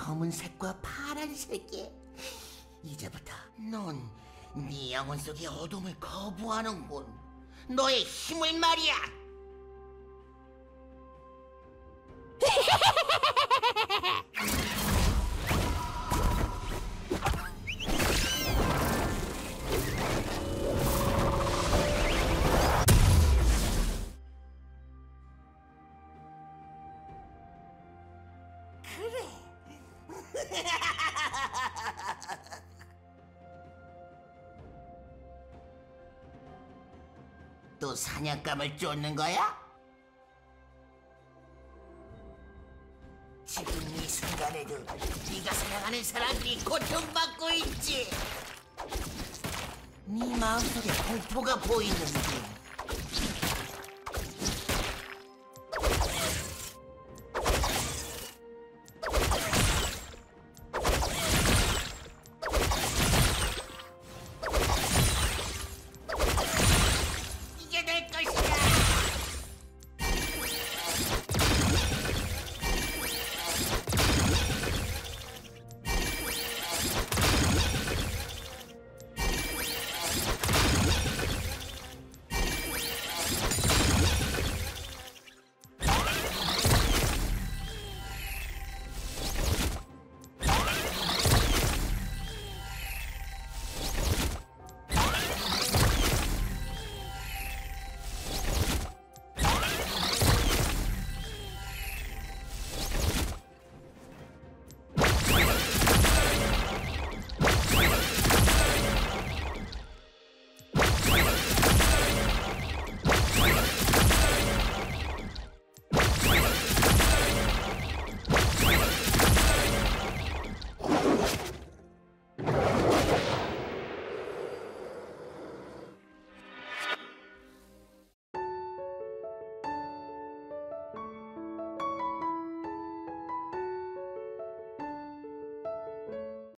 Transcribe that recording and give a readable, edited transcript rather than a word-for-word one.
검은색과 파란색이. 이제부터 넌 네 영혼 속의 어둠을 거부하는군. 너의 힘을 말이야. 그래. 또 사냥감을 쫓는 거야? 지금 이 순간에도 네가 사랑하는 사람들이 고통받고 있지. 네 마음속에 공포가 보이는군.